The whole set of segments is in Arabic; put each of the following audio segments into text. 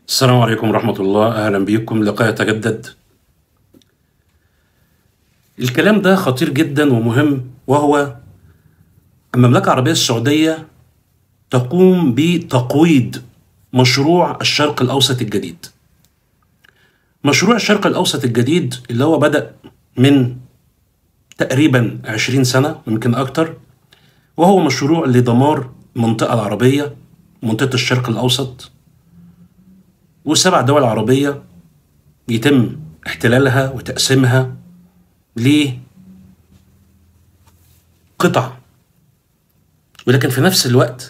السلام عليكم ورحمة الله، أهلا بكم. لقاء يتجدد. الكلام ده خطير جدا ومهم، وهو المملكة العربية السعودية تقوم بتقويض مشروع الشرق الأوسط الجديد. مشروع الشرق الأوسط الجديد اللي هو بدأ من تقريبا 20 سنة يمكن أكتر، وهو مشروع لدمار المنطقة العربية، منطقة الشرق الأوسط، و7 دول عربية يتم احتلالها وتقسيمها لقطع. ولكن في نفس الوقت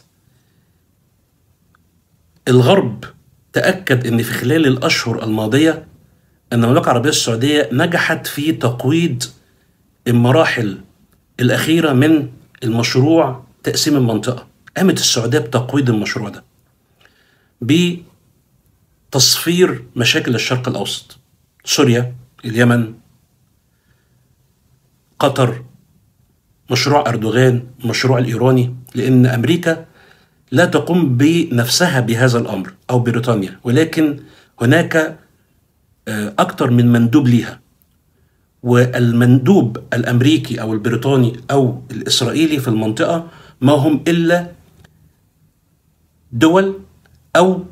الغرب تأكد أن في خلال الأشهر الماضية أن المملكة العربية السعودية نجحت في تقويض المراحل الأخيرة من المشروع تقسيم المنطقة. قامت السعودية بتقويض المشروع ده بتصفير مشاكل الشرق الأوسط، سوريا، اليمن، قطر، مشروع أردوغان، المشروع الإيراني، لأن أمريكا لا تقوم بنفسها بهذا الأمر أو بريطانيا، ولكن هناك أكثر من مندوب ليها، والمندوب الأمريكي أو البريطاني أو الإسرائيلي في المنطقة ما هم إلا دول أو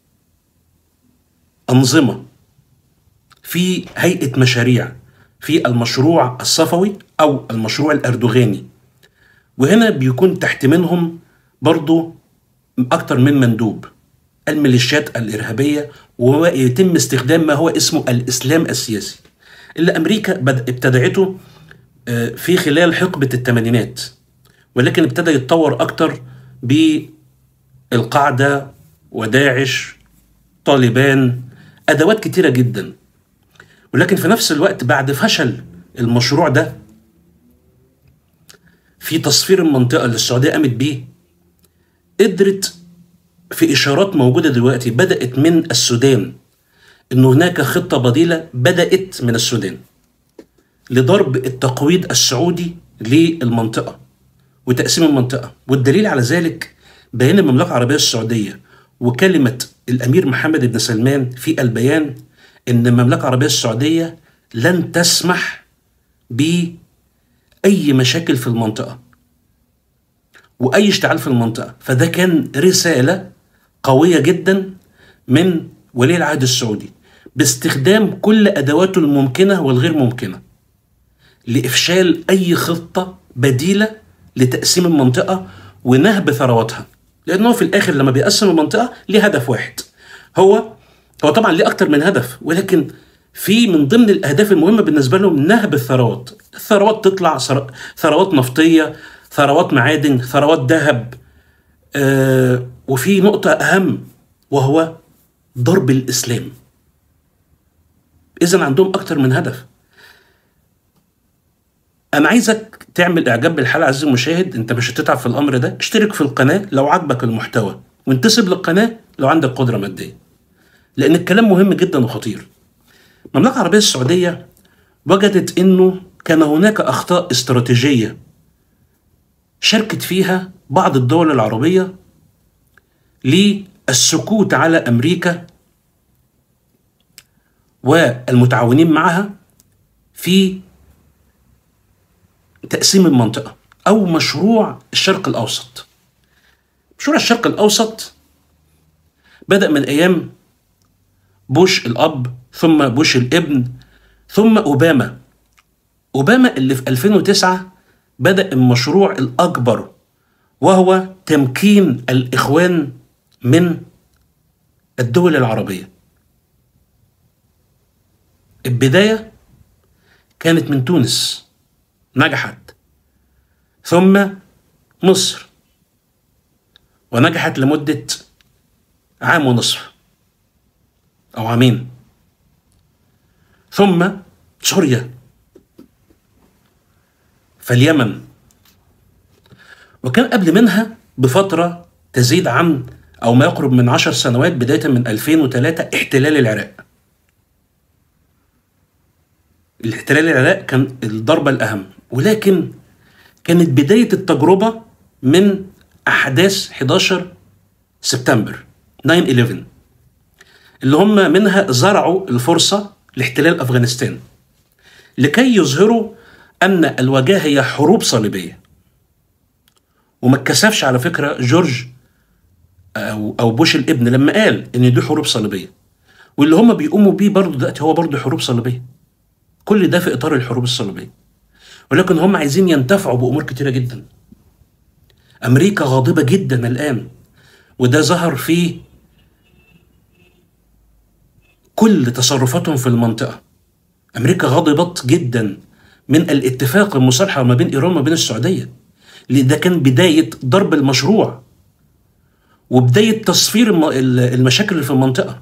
أنظمة في هيئة مشاريع في المشروع الصفوي أو المشروع الأردوغاني، وهنا بيكون تحت منهم برضو أكتر من مندوب، الميليشيات الإرهابية، ويتم استخدام ما هو اسمه الإسلام السياسي اللي أمريكا ابتدعته في خلال حقبة الثمانينات، ولكن ابتدى يتطور أكتر بالقاعدة وداعش، طالبان، أدوات كتيرة جدا. ولكن في نفس الوقت بعد فشل المشروع ده في تصفير المنطقة اللي السعودية قامت بيه، قدرت في إشارات موجودة دلوقتي بدأت من السودان، إن هناك خطة بديلة بدأت من السودان لضرب التقويض السعودي للمنطقة وتقسيم المنطقة. والدليل على ذلك بيان المملكة العربية السعودية وكلمة الأمير محمد بن سلمان في البيان إن المملكة العربية السعودية لن تسمح بأي مشاكل في المنطقة وأي اشتعال في المنطقة. فده كان رسالة قوية جدا من ولي العهد السعودي باستخدام كل أدواته الممكنة والغير ممكنة لإفشال أي خطة بديلة لتقسيم المنطقة ونهب ثرواتها، لأنه في الآخر لما بيقسم المنطقة ليه هدف واحد. هو طبعا ليه أكتر من هدف، ولكن في من ضمن الأهداف المهمة بالنسبة لهم نهب الثروات. الثروات تطلع ثروات نفطية، ثروات معادن، ثروات ذهب، وفي نقطة أهم وهو ضرب الإسلام. إذن عندهم أكتر من هدف. أنا عايزك تعمل إعجاب بالحلقة عزيزي المشاهد، أنت مش هتتعب في الأمر ده. اشترك في القناة لو عجبك المحتوى، وانتسب للقناة لو عندك قدرة مادية، لأن الكلام مهم جدا وخطير. المملكة العربية السعودية وجدت أنه كان هناك أخطاء استراتيجية شاركت فيها بعض الدول العربية للسكوت على أمريكا والمتعاونين معها في تقسيم المنطقة أو مشروع الشرق الأوسط. مشروع الشرق الأوسط بدأ من أيام بوش الأب، ثم بوش الابن، ثم أوباما اللي في 2009 بدأ المشروع الأكبر، وهو تمكين الإخوان من الدول العربية. البداية كانت من تونس، نجحت، ثم مصر ونجحت لمدة عام ونصف أو عامين، ثم سوريا، فاليمن، وكان قبل منها بفترة تزيد عن أو ما يقرب من 10 سنوات بداية من 2003 احتلال العراق. الاحتلال العراق كان الضربة الأهم، ولكن كانت بداية التجربة من أحداث 11 سبتمبر 9/11. اللي هم منها زرعوا الفرصة لاحتلال أفغانستان لكي يظهروا أن الوجهة هي حروب صليبية. وما اتكسفش على فكرة جورج أو بوش الابن لما قال إن دي حروب صليبية، واللي هم بيقوموا بيه برضه دلوقتي هو برضه حروب صليبية. كل ده في إطار الحروب الصليبية، ولكن هم عايزين ينتفعوا بأمور كتيرة جدا. أمريكا غاضبة جدا الآن، وده ظهر في كل تصرفاتهم في المنطقة. أمريكا غضبت جدا من الاتفاق المصالحة ما بين إيران وما بين السعودية، لأن ده كان بداية ضرب المشروع وبداية تصفير المشاكل اللي في المنطقة.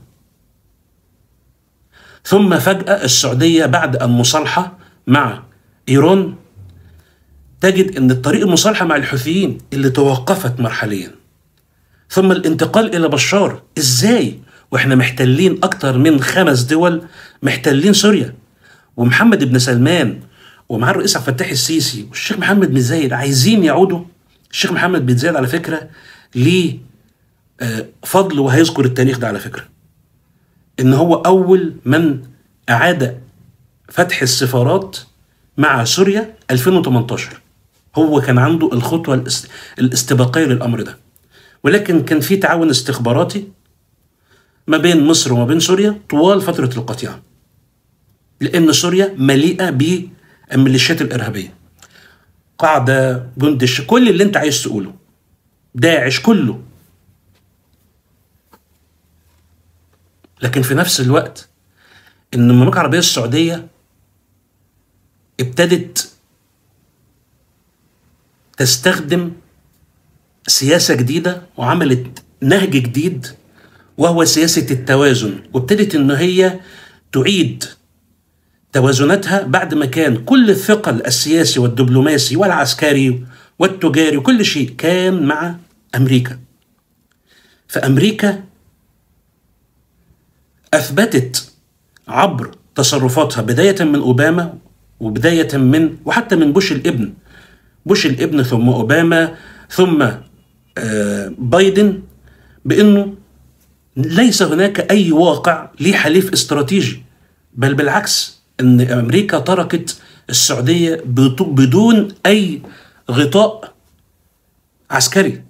ثم فجأة السعودية بعد المصالحة مع إيران تجد أن الطريق المصالحة مع الحوثيين اللي توقفت مرحليا، ثم الانتقال إلى بشار. إزاي وإحنا محتلين أكتر من 5 دول، محتلين سوريا، ومحمد بن سلمان ومع الرئيس عبد الفتاح السيسي والشيخ محمد بن زايد عايزين يعودوا. الشيخ محمد بن زايد على فكرة ليه فضل، وهيذكر التاريخ ده على فكرة، إن هو أول من أعاد فتح السفارات مع سوريا 2018. هو كان عنده الخطوة الاستباقية للأمر ده، ولكن كان في تعاون استخباراتي ما بين مصر وما بين سوريا طوال فترة القطيعة، لأن سوريا مليئة بالميليشيات الإرهابية، قاعدة، جندش، كل اللي انت عايز تقوله، داعش، كله. لكن في نفس الوقت ان المملكة العربية السعودية ابتدت تستخدم سياسة جديدة وعملت نهج جديد، وهو سياسة التوازن، وابتدت ان هي تعيد توازناتها بعد ما كان كل الثقل السياسي والدبلوماسي والعسكري والتجاري وكل شيء كان مع أمريكا. فأمريكا أثبتت عبر تصرفاتها بداية من أوباما وبداية من وحتى من بوش الابن ثم أوباما ثم بايدن، بأنه ليس هناك أي واقع ليه حليف استراتيجي، بل بالعكس أن أمريكا تركت السعودية بدون أي غطاء عسكري.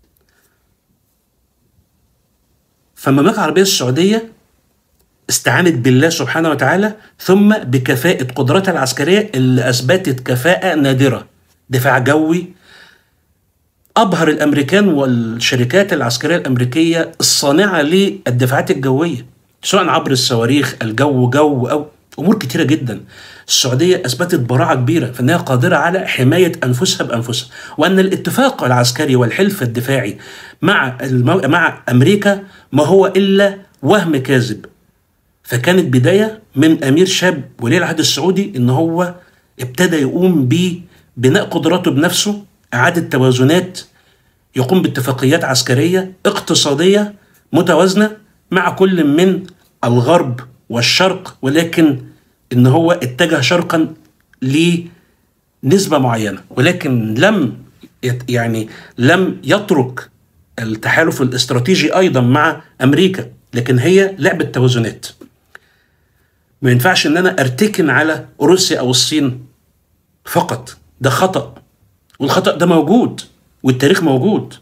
فالمملكة العربية السعودية استعانت بالله سبحانه وتعالى، ثم بكفاءة قدراتها العسكرية اللي أثبتت كفاءة نادرة، دفاع جوي أبهر الأمريكان والشركات العسكرية الأمريكية الصانعة للدفاعات الجوية، سواء عبر الصواريخ، الجو أو أمور كتيرة جدا. السعودية أثبتت براعة كبيرة في أنها قادرة على حماية أنفسها بأنفسها، وأن الاتفاق العسكري والحلف الدفاعي مع أمريكا ما هو إلا وهم كاذب. فكانت بداية من أمير شاب ولي العهد السعودي إن هو ابتدى يقوم ببناء قدراته بنفسه، إعادة توازنات، يقوم باتفاقيات عسكرية اقتصادية متوازنة مع كل من الغرب والشرق، ولكن إن هو اتجه شرقا لنسبة معينة، ولكن لم يترك التحالف الاستراتيجي أيضا مع أمريكا، لكن هي لعبة توازنات. ما ينفعش ان انا ارتكن على روسيا او الصين فقط، ده خطأ، والخطأ ده موجود والتاريخ موجود.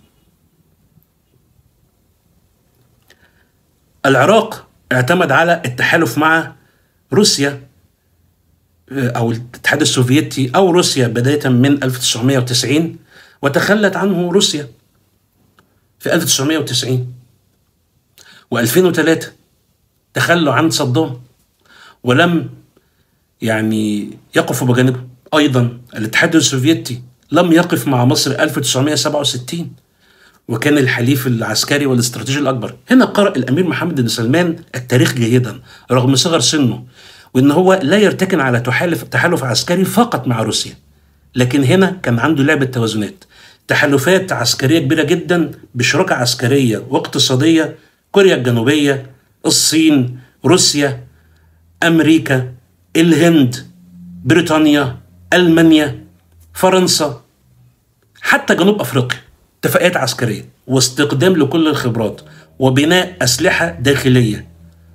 العراق اعتمد على التحالف مع روسيا او الاتحاد السوفيتي او روسيا بداية من 1990، وتخلت عنه روسيا في 1990 و2003 تخلوا عن صدام ولم يقفوا بجانبه. أيضا الاتحاد السوفيتي لم يقف مع مصر 1967، وكان الحليف العسكري والاستراتيجي الأكبر. هنا قرأ الأمير محمد بن سلمان التاريخ جيدا رغم صغر سنه، وإن هو لا يرتكن على تحالف عسكري فقط مع روسيا، لكن هنا كان عنده لعبة توازنات، تحالفات عسكرية كبيرة جدا بشراكة عسكرية واقتصادية، كوريا الجنوبية، الصين، روسيا، أمريكا، الهند، بريطانيا، ألمانيا، فرنسا، حتى جنوب أفريقيا، اتفاقيات عسكرية واستخدام لكل الخبرات وبناء أسلحة داخلية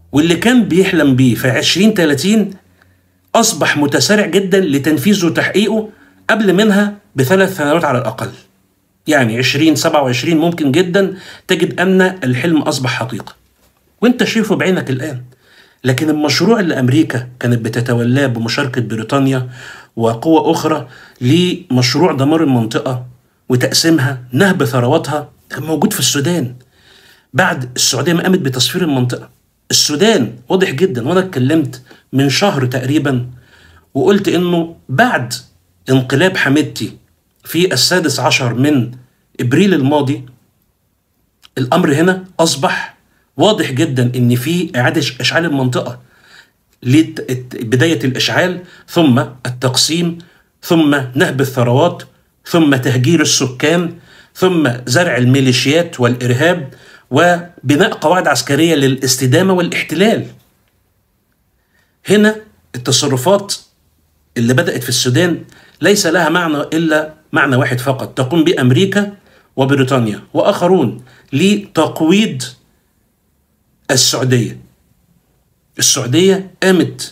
واللي كان بيحلم بيه في 2030 أصبح متسارع جدا لتنفيذه وتحقيقه قبل منها ب3 سنوات على الأقل. يعني 2027 ممكن جدا تجد أن الحلم أصبح حقيقة، وانت شايفه بعينك الآن. لكن المشروع اللي أمريكا كانت بتتولاه بمشاركة بريطانيا وقوة أخرى لمشروع دمار المنطقة وتقسيمها، نهب ثرواتها، كان موجود في السودان بعد السعودية ما قامت بتصفير المنطقة. السودان واضح جدا، وأنا اتكلمت من شهر تقريبا وقلت إنه بعد انقلاب حميدتي في 16 من إبريل الماضي، الأمر هنا أصبح واضح جدا إن في إعادة إشعال المنطقة، بداية الإشعال ثم التقسيم ثم نهب الثروات ثم تهجير السكان ثم زرع الميليشيات والإرهاب وبناء قواعد عسكرية للاستدامة والاحتلال. هنا التصرفات اللي بدأت في السودان ليس لها معنى إلا معنى واحد فقط، تقوم به أمريكا وبريطانيا وآخرون لتقويض السعودية. السعودية قامت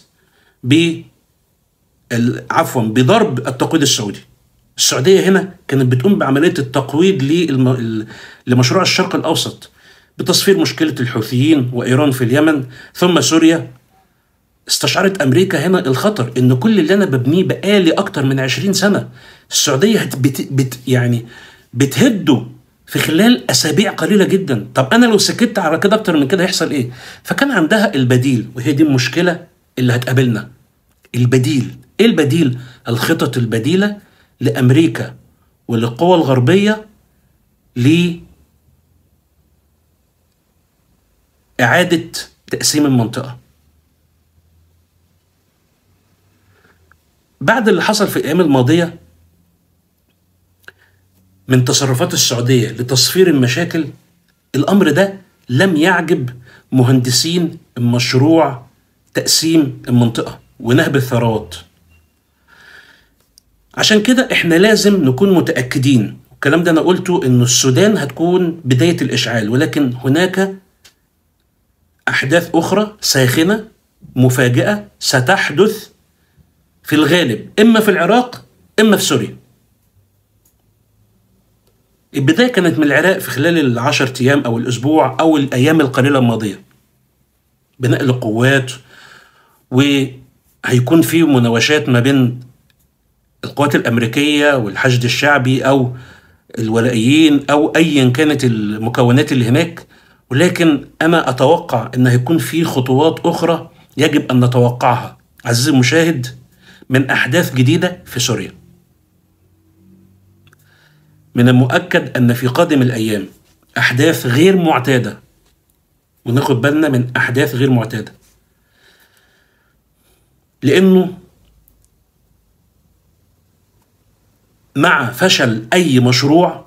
بضرب التقويض السعودي. السعودية هنا كانت بتقوم بعملية التقويض لمشروع الشرق الأوسط بتصفير مشكلة الحوثيين وإيران في اليمن ثم سوريا. استشعرت أمريكا هنا الخطر، إن كل اللي أنا ببنيه بقالي أكتر من 20 سنة السعودية بتهده في خلال أسابيع قليلة جدا. طب أنا لو سكت على كده أكتر من كده هيحصل إيه؟ فكان عندها البديل، وهي دي المشكلة اللي هتقابلنا. البديل إيه البديل؟ الخطط البديلة لأمريكا وللقوى الغربية لإعادة تقسيم المنطقة. بعد اللي حصل في الأيام الماضية من تصرفات السعودية لتصفير المشاكل، الأمر ده لم يعجب مهندسين مشروع تقسيم المنطقة ونهب الثروات. عشان كده احنا لازم نكون متأكدين، الكلام ده أنا قلته، إنه السودان هتكون بداية الإشعال، ولكن هناك أحداث أخرى ساخنة مفاجئة ستحدث في الغالب إما في العراق إما في سوريا. البداية كانت من العراق في خلال 10 أيام أو الأسبوع أو الأيام القليلة الماضية، بناء القوات، وهيكون في مناوشات ما بين القوات الأمريكية والحشد الشعبي أو الولائيين أو أيا كانت المكونات اللي هناك. ولكن أنا أتوقع أن هيكون في خطوات أخرى يجب أن نتوقعها عزيزي المشاهد من أحداث جديدة في سوريا. من المؤكد أن في قادم الأيام أحداث غير معتادة، وناخد بالنا من أحداث غير معتادة، لأنه مع فشل أي مشروع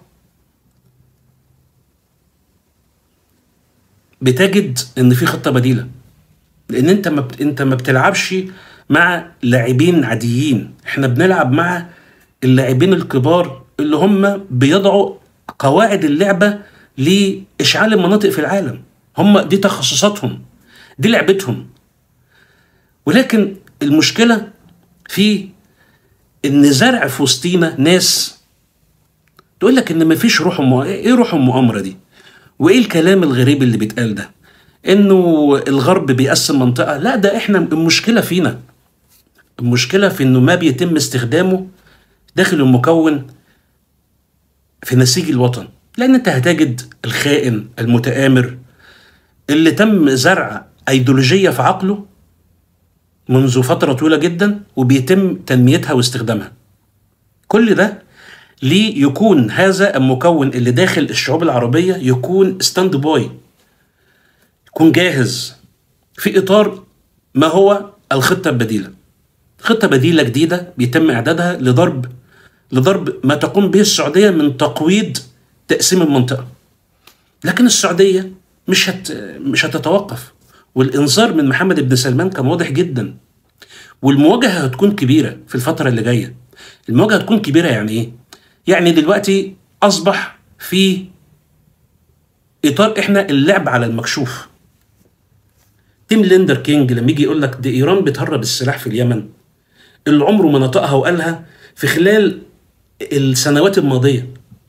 بتجد أن في خطة بديلة، لأن أنت ما بتلعبش مع لاعبين عاديين، احنا بنلعب مع اللاعبين الكبار اللي هم بيضعوا قواعد اللعبة لإشعال المناطق في العالم. هم دي تخصصاتهم، دي لعبتهم. ولكن المشكلة في إن زرع في وسطينا ناس تقول لك إن مفيش روح إيه روح المؤامرة دي؟ وإيه الكلام الغريب اللي بيتقال ده؟ إنه الغرب بيقسم منطقة. لا، ده إحنا المشكلة فينا. المشكلة في إنه ما بيتم استخدامه داخل المكون في نسيج الوطن. لأن أنت هتجد الخائن المتآمر اللي تم زرع أيديولوجية في عقله منذ فترة طويلة جدا وبيتم تنميتها واستخدامها. كل ده ليكون هذا المكون اللي داخل الشعوب العربية يكون ستاند باي، يكون جاهز في إطار ما هو الخطة البديلة. خطة بديلة جديدة بيتم إعدادها لضرب ما تقوم به السعودية من تقويض تقسيم المنطقة. لكن السعودية مش هتتوقف، والإنذار من محمد بن سلمان كان واضح جدا، والمواجهة هتكون كبيرة في الفترة اللي جاية. المواجهة هتكون كبيرة يعني إيه؟ يعني دلوقتي أصبح في إطار إحنا اللعب على المكشوف. تيم ليندر كينج لما يجي يقول لك دي ايران بتهرب السلاح في اليمن، اللي عمره ما نطقها وقالها في خلال السنوات الماضيه.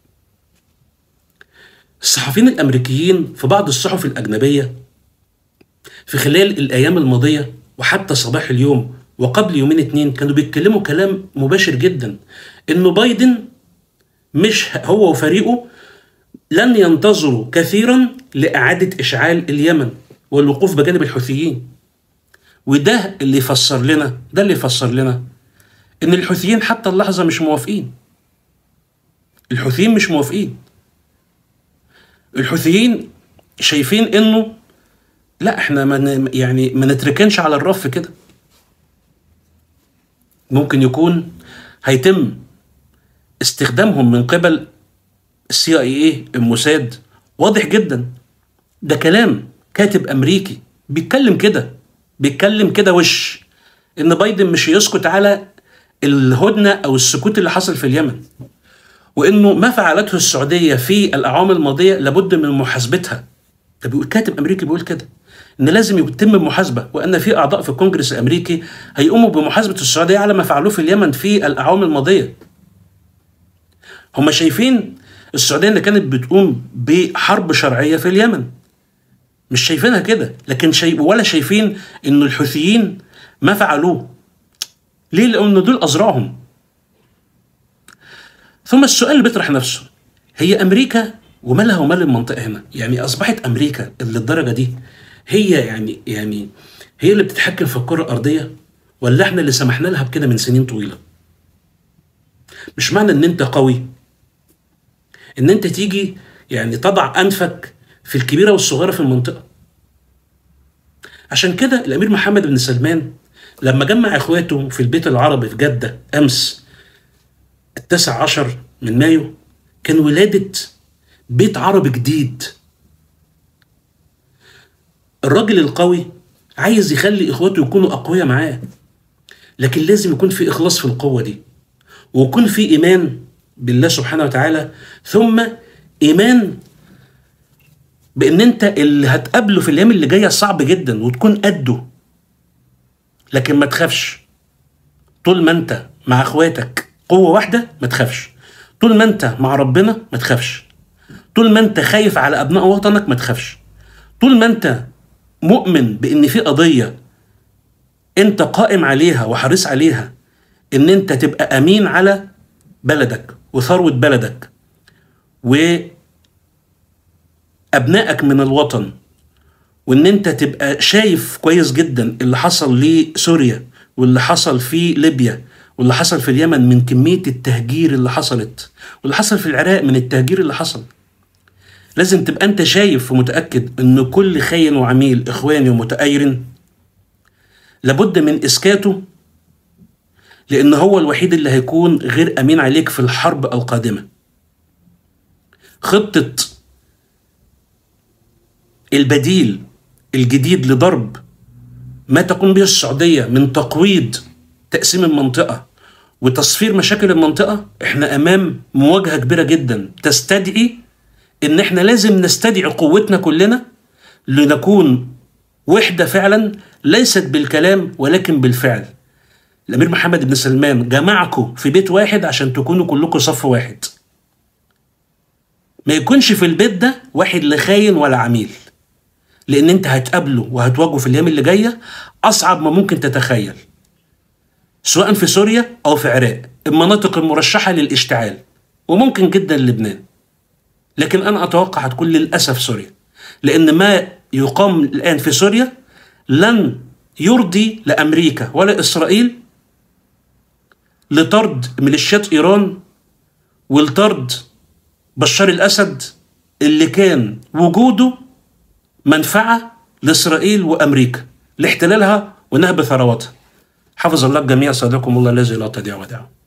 الصحفيين الامريكيين في بعض الصحف الاجنبيه في خلال الايام الماضيه وحتى صباح اليوم وقبل يومين اتنين كانوا بيتكلموا كلام مباشر جدا، انه بايدن مش هو وفريقه لن ينتظروا كثيرا لاعاده اشعال اليمن والوقوف بجانب الحوثيين. وده اللي يفسر لنا ان الحوثيين حتى اللحظه مش موافقين. الحوثيين مش موافقين. الحوثيين شايفين انه لا، احنا ما نتركنش على الرف كده. ممكن يكون هيتم استخدامهم من قبل CIA الموساد. واضح جدا، ده كلام كاتب امريكي بيتكلم كده وش ان بايدن مش يسكت على الهدنه او السكوت اللي حصل في اليمن، وانه ما فعلته السعوديه في الاعوام الماضيه لابد من محاسبتها. ده بيقول كاتب امريكي بيقول كده، ان لازم يتم المحاسبه، وان في اعضاء في الكونجرس الامريكي هيقوموا بمحاسبه السعوديه على ما فعلوه في اليمن في الاعوام الماضيه. هم شايفين السعوديه اللي كانت بتقوم بحرب شرعيه في اليمن، مش شايفينها كده، لكن ولا شايفين انه الحوثيين ما فعلوه. ليه؟ لان دول ازرعهم. ثم السؤال اللي بيطرح نفسه، هي امريكا ومالها ومال المنطقه هنا؟ يعني اصبحت امريكا للدرجه دي هي يعني هي اللي بتتحكم في الكره الارضيه، ولا احنا اللي سمحنا لها بكده من سنين طويله؟ مش معنى ان انت قوي ان انت تيجي يعني تضع انفك في الكبيره والصغيره في المنطقه. عشان كده الامير محمد بن سلمان لما جمع اخواته في البيت العربي في جده امس 19 من مايو كان ولاده بيت عربي جديد. الراجل القوي عايز يخلي اخواته يكونوا اقوياء معاه، لكن لازم يكون في اخلاص في القوه دي، ويكون في ايمان بالله سبحانه وتعالى، ثم ايمان بان انت اللي هتقابله في الايام اللي جايه صعب جدا وتكون قده. لكن ما تخافش، طول ما انت مع اخواتك قوه واحده ما تخافش، طول ما انت مع ربنا ما تخافش، طول ما انت خايف على ابناء وطنك ما تخافش، طول ما انت مؤمن بان في قضيه انت قائم عليها وحريص عليها، ان انت تبقى امين على بلدك وثروه بلدك وابنائك من الوطن، وان انت تبقى شايف كويس جدا اللي حصل لسوريا واللي حصل في ليبيا واللي حصل في اليمن من كميه التهجير اللي حصلت، واللي حصل في العراق من التهجير اللي حصل. لازم تبقى انت شايف ومتاكد ان كل خاين وعميل اخواني ومتآير لابد من اسكاته، لان هو الوحيد اللي هيكون غير امين عليك في الحرب القادمه. خطه البديل الجديد لضرب ما تقوم به السعوديه من تقويض تقسيم المنطقه وتصفير مشاكل المنطقه، احنا امام مواجهه كبيره جدا تستدعي ان احنا لازم نستدعي قوتنا كلنا لنكون وحده فعلا، ليست بالكلام ولكن بالفعل. الامير محمد بن سلمان جمعكم في بيت واحد عشان تكونوا كلكم صف واحد، ما يكونش في البيت ده واحد لا خاين ولا عميل، لان انت هتقابله وهتواجهه في الايام اللي جايه اصعب ما ممكن تتخيل، سواء في سوريا او في العراق، المناطق المرشحه للاشتعال، وممكن جدا لبنان. لكن انا اتوقع هتكون للاسف سوريا، لان ما يقام الان في سوريا لن يرضي لامريكا ولا اسرائيل لطرد ميليشيات ايران ولطرد بشار الاسد اللي كان وجوده منفعه لاسرائيل وامريكا لاحتلالها ونهب ثرواتها. حفظ الله الجميع، صدقكم الله الذي لا تضيع ودائعه.